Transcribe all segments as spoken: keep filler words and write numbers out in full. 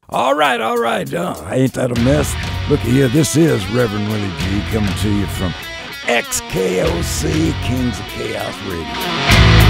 All right, all right. Uh, ain't that a mess? Look here, this is Reverend Willie G coming to you from X K O C, Kings of Chaos Radio.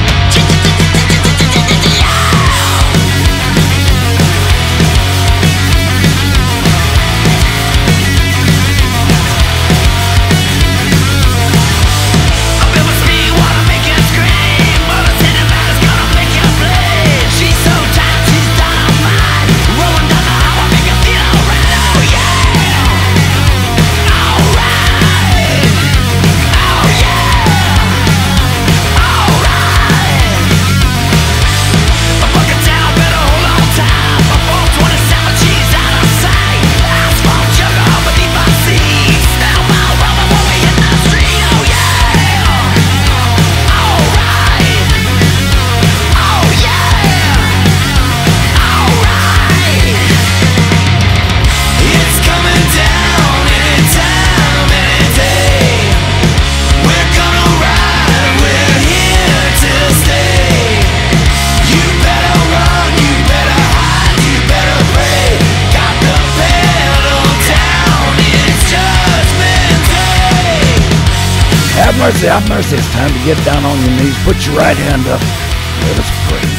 Have mercy, have mercy. It's time to get down on your knees. Put your right hand up. Let us pray.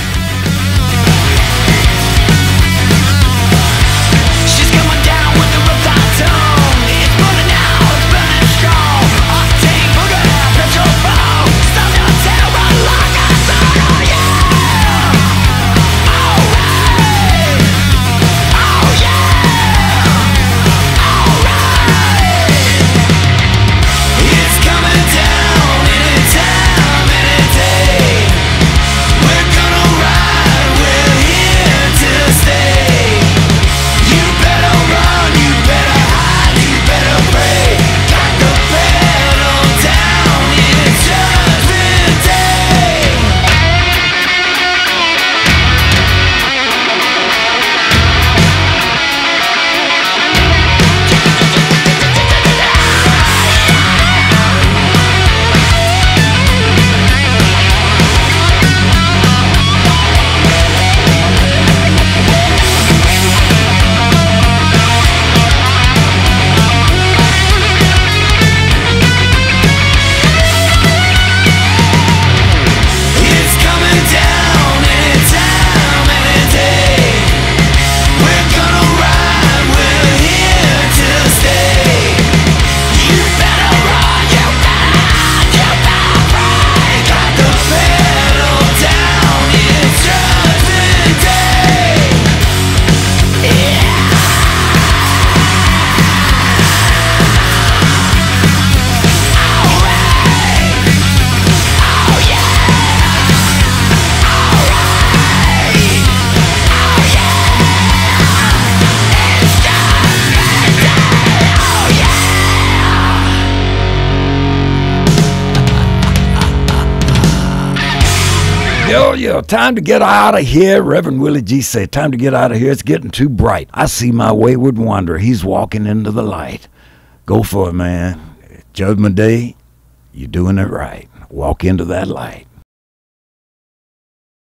Yo, yo, time to get out of here. Reverend Willie G said, time to get out of here. It's getting too bright. I see my wayward wanderer. He's walking into the light. Go for it, man. Judgment Day, you're doing it right. Walk into that light.